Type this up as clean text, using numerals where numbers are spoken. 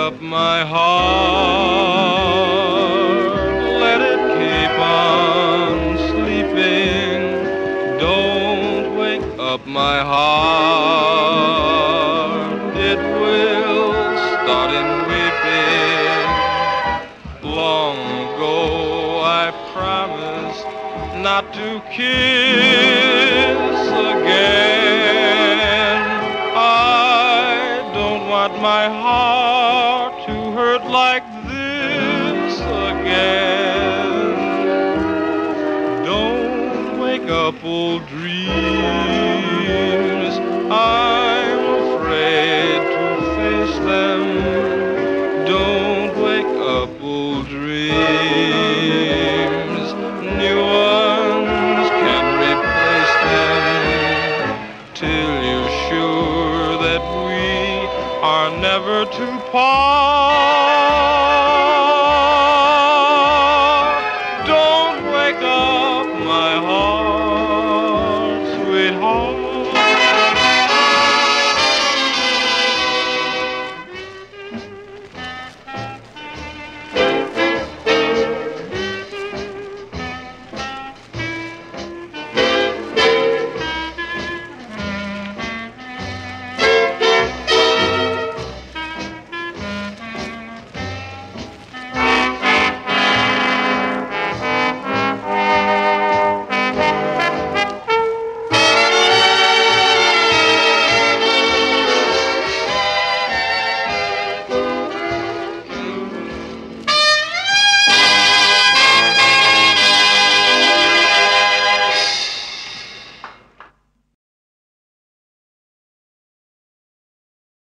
up my heart, let it keep on sleeping. Don't wake up my heart, it will start in weeping. Long ago I promised not to kiss again. I don't want my heart to hurt like this again. Don't wake up old dreams, I'm afraid to face them. Don't wake up old dreams, new ones can replace them. Till you're sure that we are never to part.